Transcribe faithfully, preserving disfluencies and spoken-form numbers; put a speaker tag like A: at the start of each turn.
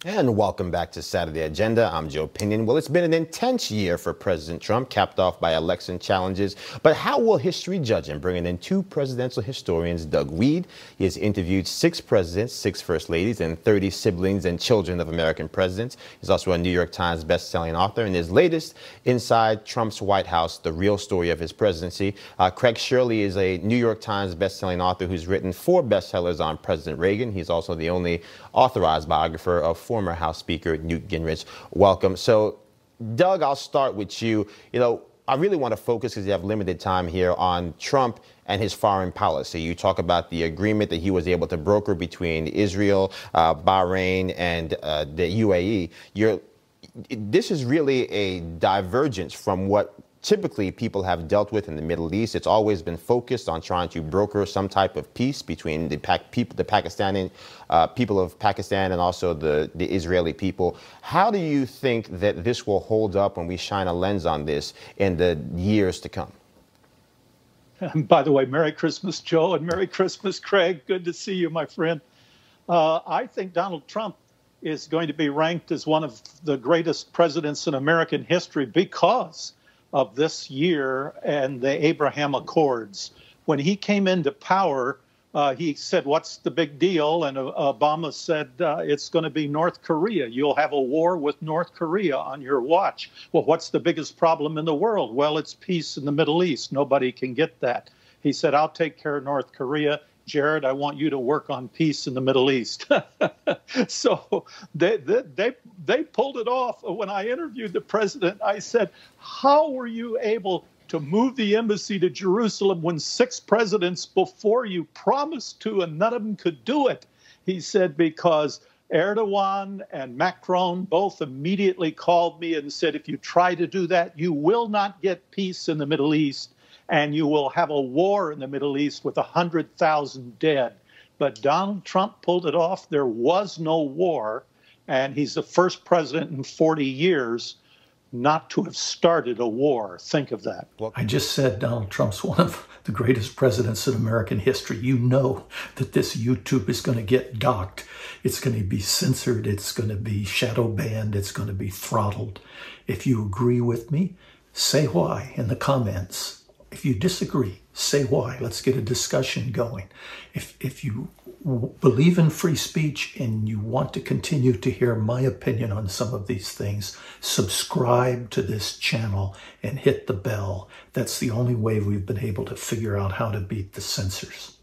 A: And welcome back to Saturday Agenda. I'm Joe Pinion. Well, it's been an intense year for President Trump, capped off by election challenges. But how will history judge him? Bringing in two presidential historians, Doug Wead. He has interviewed six presidents, six first ladies, and thirty siblings and children of American presidents. He's also a New York Times best-selling author. And his latest, Inside Trump's White House, The Real Story of His Presidency. Uh, Craig Shirley is a New York Times best-selling author who's written four bestsellers on President Reagan. He's also the only authorized biographer of former House Speaker Newt Gingrich. Welcome. So, Doug, I'll start with you. You know, I really want to focus, because you have limited time here, on Trump and his foreign policy. You talk about the agreement that he was able to broker between Israel, uh, Bahrain, and uh, the U A E. You're, this is really a divergence from what typically people have dealt with in the Middle East. It's always been focused on trying to broker some type of peace between the Pac people, the Pakistani uh, people of Pakistan, and also the, the Israeli people. How do you think that this will hold up when we shine a lens on this in the years to come?
B: And by the way, Merry Christmas, Joe, and Merry Christmas, Craig. Good to see you, my friend. Uh, I think Donald Trump is going to be ranked as one of the greatest presidents in American history because of this year and the Abraham Accords. When he came into power, uh, he said, "What's the big deal?" And uh, Obama said, uh, "It's going to be North Korea. You'll have a war with North Korea on your watch." Well, what's the biggest problem in the world? Well, it's peace in the Middle East. Nobody can get that. He said, "I'll take care of North Korea. Jared, I want you to work on peace in the Middle East." So they, they they they pulled it off. When I interviewed the president, I said, "How were you able to move the embassy to Jerusalem when six presidents before you promised to and none of them could do it?" He said, "Because Erdogan and Macron both immediately called me and said, if you try to do that, you will not get peace in the Middle East, and you will have a war in the Middle East with one hundred thousand dead." But Donald Trump pulled it off. There was no war, and he's the first president in forty years not to have started a war. Think of that.
C: Well, I just said Donald Trump's one of the greatest presidents in American history. You know that this YouTube is going to get docked. It's going to be censored. It's going to be shadow banned. It's going to be throttled. If you agree with me, say why in the comments. If you disagree, say why. Let's get a discussion going. If, if you believe in free speech and you want to continue to hear my opinion on some of these things, subscribe to this channel and hit the bell. That's the only way we've been able to figure out how to beat the censors.